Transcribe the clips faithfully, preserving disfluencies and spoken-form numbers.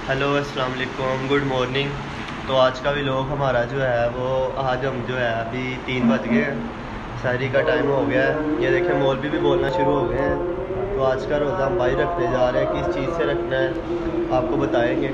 Hello अस्सलाम वालेकुम, good morning. तो आज का व्लॉग हमारा जो है वो आज हम जो है अभी तीन बज गए हैं, सहरी का टाइम हो गया है। ये देखें मौलवी भी बोलना शुरू हो गए हैं। तो आज का रोज़ा हम भाई रखने जा रहे हैं, किस चीज़ से रखना है आपको बताएंगे।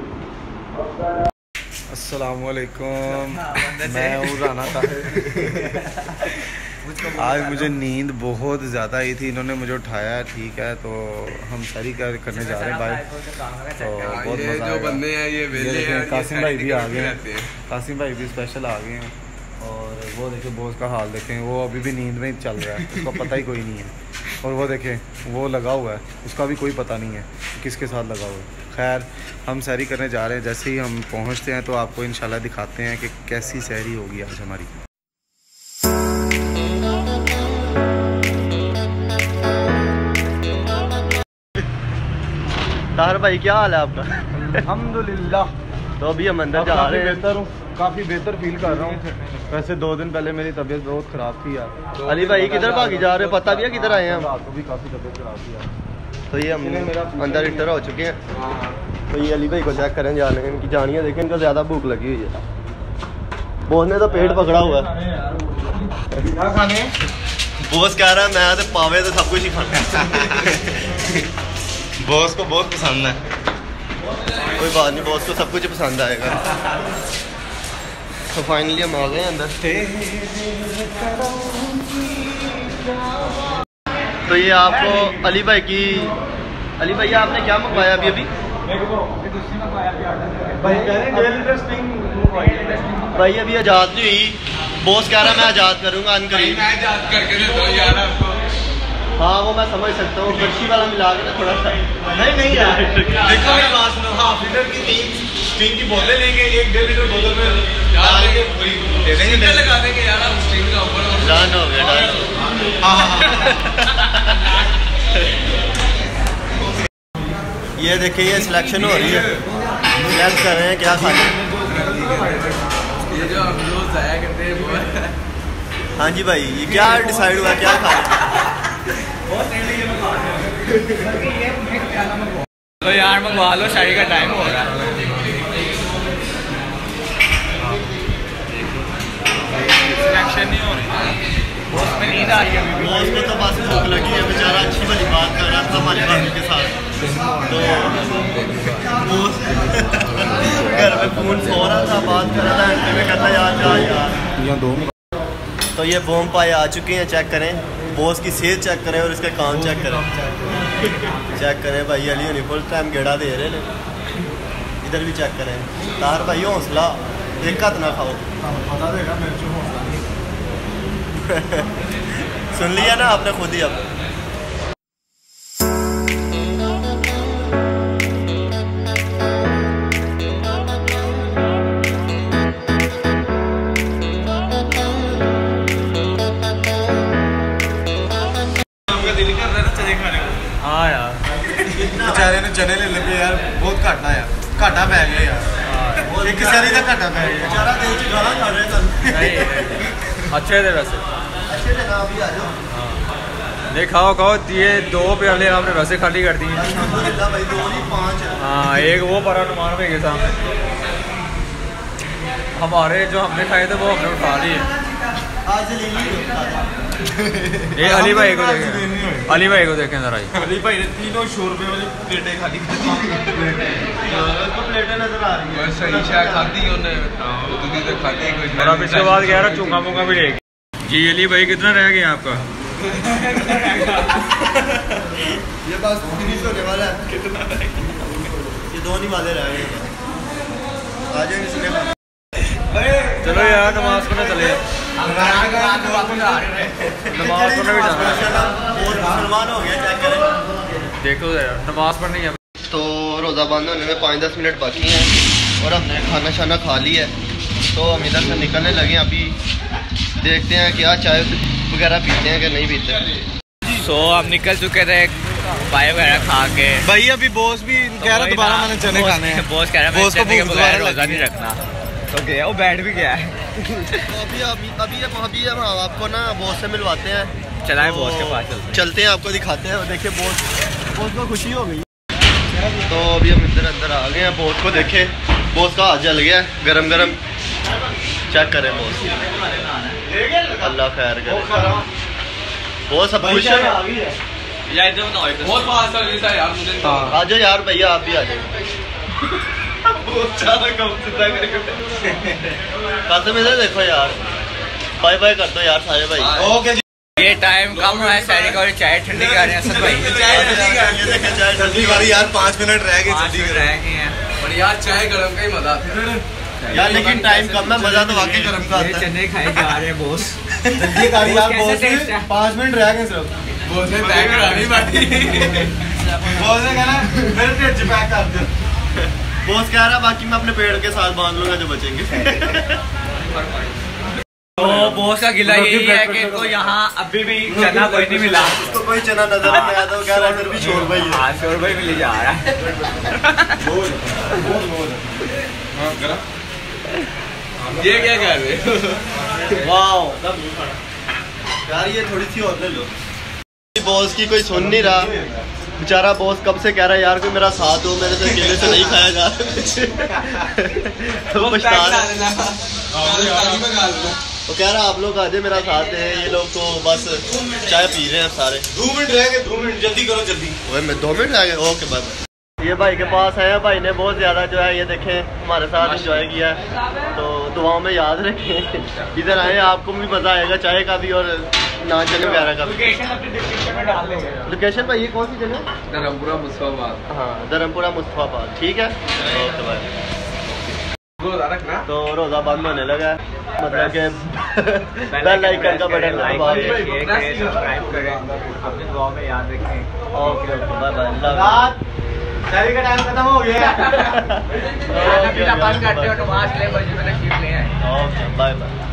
अस्सलाम वालेकुम, मैं हूँ राना ताहिर। आज मुझे नींद बहुत ज़्यादा आई थी, इन्होंने मुझे उठाया, ठीक है। तो हम सहरी कर करने जा रहे हैं भाई। तो बहुत मज़ा जो बंदे हैं ये वेले हैं। कासिम भाई भी आ गए हैं, कासिम भाई भी स्पेशल आ गए हैं। और वो देखें बॉस का हाल देखें, वो अभी भी नींद में चल रहा है, उसको पता ही कोई नहीं है। और वो देखें वो लगा हुआ है, उसका भी कोई पता नहीं है किसके साथ लगा हुआ है। खैर हम सहरी करने जा रहे हैं, जैसे ही हम पहुंचते हैं तो आपको इंशाल्लाह दिखाते हैं कि कैसी सहरी होगी आज हमारी। ताहिर भाई क्या हाल है आपका? अल्हम्दुलिल्लाह। तो अभी हम अंदर जा रहे हैं। बेहतर हूँ, काफ़ी बेहतर फील कर रहा हूँ। वैसे दो दिन पहले मेरी तबीयत बहुत ख़राब थी यार। अली भाई किधर भागी जा रहे हो, पता भी है किधर आए हैं हम? रात को भी काफ़ी तबीयत ख़राब थी यार। तो ये हम अंदर इंटर हो चुके हैं। तो ये अली भाई को चेक करें, जाने इनकी जानियाँ देखें, इनको ज़्यादा भूख लगी हुई है। बॉस ने तो पेट पकड़ा हुआ है। क्या खाने? बॉस कह रहा है मैं तो पावे तो सब कुछ ही खाना। बॉस को बहुत पसंद है। कोई बात नहीं, बॉस को सब कुछ पसंद आएगा। तो फाइनली हम आ गए अंदर। तो ये आपको अली भाई की अली भाई आपने क्या मंगवाया अभी अभी? भाई अभी आज़ाद नहीं हुई, बॉस कह रहा है मैं आज़ाद करूँगा अनकरीब। हाँ वो मैं समझ सकता हूँ, बर्शी वाला मिला के ना थोड़ा सा। नहीं नहीं यार देखो मेरी बात सुनो, हाफ लीटर की तीन स्ट्रिंग की बोतलें लेंगे, एक डेढ़ लीटर बोतल में डाल के दे देंगे, लगा देंगे यार हम स्ट्रिंग का ऊपर। डन हो गया, डन। ये देखिए ये सिलेक्शन हो रही है, सिलेक्ट कर रहे हैं क्या खाने। ये जो हम रोज जाया करते हैं वो है। हाँ जी भाई, ये क्या डिसाइड हुआ क्या खाने? तो यार मंगवा लो, शादी का टाइम हो रहा है। सिलेक्शन नहीं हो रही, बॉस में नींद आ रही है। बॉस को तो बस भूख लगी है, बेचारा अच्छी वाली बात कर रहा था हमारी भाभी के साथ। तो बॉस घर में फोन सो रहा था, बात कर रहा था, एंड में कहता यार जा यार। तो ये बॉम पाए आ चुके हैं, चेक करें बॉस की सेहत चेक करें और इसके काम चेक करें। चेक करें भाई, अली होनी फुल टाइम गेड़ा दे रहे हैं। इधर भी चेक करें। तार भाई हौसला, एक हाथ ना खाओ। सुन लिया ना आपने खुद ही। अब हाँ यार बेचारे ने चने ले लगे यार, बहुत घाटा यार, घाटा पै गया यार। एक सहरी का घाटा पै गया बेचारा, दिल च गाना खा रहे हैं। अच्छे थे वैसे, अच्छे से ना भी आ जाओ। नहीं खाओ खाओ, ये दो प्याले आपने वैसे खाली कर दी हैं। अल्हम्दुलिल्लाह भाई, दो नहीं पाँच है। हाँ एक वो परा नुमान भाई के सामने, हमारे जो हमने खाए थे वो हमने उठा लिए। आज जलीली ये अली भाई को देखें, अली भाई को देखें जरा। अली भाई ने तीनों सौ रुपए वाली प्लेटें खाली कर उसको प्लेटें नजर आ रही है। सही शायद खाती उन्होंने, दूधी तो खाती ही कोई। और अब इसके बाद कह रहा चूंगा मूंगा भी लेगी। जी अली भाई कितना रह गया आपका? ये बस फिनिश होने वाला है। कितना रह गया? ये दो नहीं वाले रह गए। आ जाएंगे इसमें। चलो यार नमाज पढ़ने चले, नमाज पढ़ने भी जाना। और मुसलमान हो गया, चेक करें। देखो यार नमाज पढ़नी है। तो रोज़ा बंद होने में पाँच दस मिनट बाकी हैं और हमने खाना शाना खा लिया है। तो हम इधर से निकलने लगे, अभी देखते हैं क्या चाय वगैरह पीते हैं कि नहीं पीते। सो हम निकल चुके थे पाए वगैरह खा के। भाई अभी बॉस भी कह रहा दोबारा मैंने चने खाने हैं। बॉस कह रहा है चने के बगैर रोज़ा नहीं रखना। तो गया वो बैठ भी गया है। तो अभी अभी अभी अभी हम आपको ना बॉस से मिलवाते हैं। चलाएं तो बॉस के पास चलते हैं। चलते हैं, आपको दिखाते हैं। देखिए बॉस बॉस को खुशी हो गई। तो अभी हम इधर अंदर आ गए हैं। बॉस को देखे, बॉस का हाथ जल गया है गरम गरम। चेक करें बॉस, अल्लाह खैर करे। बॉस सब खुश है बहुत फास्ट सर्विस है यार मुझे। आ जाओ यार भैया, आप भी आ जाओ। कसम इधर देखो यार, बाय बाय कर दो यार सारे भाई। ओके जी, ये टाइम कम हुआ है सारी का, चाय ठंडी कर रहे हैं सब भाई। चाय जल्दी वाली यार, पाँच मिनट रह गए, पाँच जल्दी मिनट रह गए हैं। और यार चाय गरम का ही मजा आता है यार, लेकिन टाइम कम है, मजा तो वाकई गरम का आता है। चने खाए जा रहे हैं बॉस। जल्दी कर यार बॉस, पाँच मिनट रह गए सिर्फ। बोझ में पैक करानी पड़ी। बॉस ने कहना मेरे पेट से पैक कर दो। बॉस कह रहा बाकी मैं अपने पेड़ के साथ बांध लूंगा जो बचेंगे। तो बॉस का गिला यही है कि इनको यहाँ अभी भी चना कोई नहीं मिला। उसको कोई चना नजर नहीं आया, तो कह रहा इधर भी छोड़ भाई है। हाँ शोर भाई मिल जा रहा है। ये क्या कर रहे हो? वाओ यार, ये थोड़ी सी और ले लो। बॉस की कोई सुन नहीं रहा बेचारा। बॉस कब से कह रहा है यार कोई मेरा साथ हो, मेरे से अकेले से नहीं खाया जा रहा। तो पछता रहा है। वो कह रहा आप लोग आ जाए मेरा साथ है। ये लोग तो बस चाय पी रहे हैं सारे। दो मिनट रह गए, दो मिनट जल्दी करो जल्दी। ओए मैं दो मिनट आ गए, ओके बाय। ये भाई के पास आए हैं, भाई ने बहुत ज़्यादा जो है ये देखें हमारे साथ इंजॉय किया है, तो दुआओं में याद रखें। इधर आए, आपको भी मज़ा आएगा चाय का भी और नान चने वगैरह का भी। लोकेशन भाई ये कौन सी जगह? धर्मपुरा मुस्तफाबाद। हाँ, धर्मपुरा मुस्तफाबाद, ठीक है ओके भाई। रोजा रखना। तो रोज़ा बंद होने लगा है, मतलब कि बेल आइकन का बटन दबाओ। सब्सक्राइब करें, अपनी दुआओं में याद रखें। Okay okay bye bye. शादी का टाइम खत्म हो गया। बंद करते हो तो वहाँ से ले, बजे में ले आए। Okay bye bye.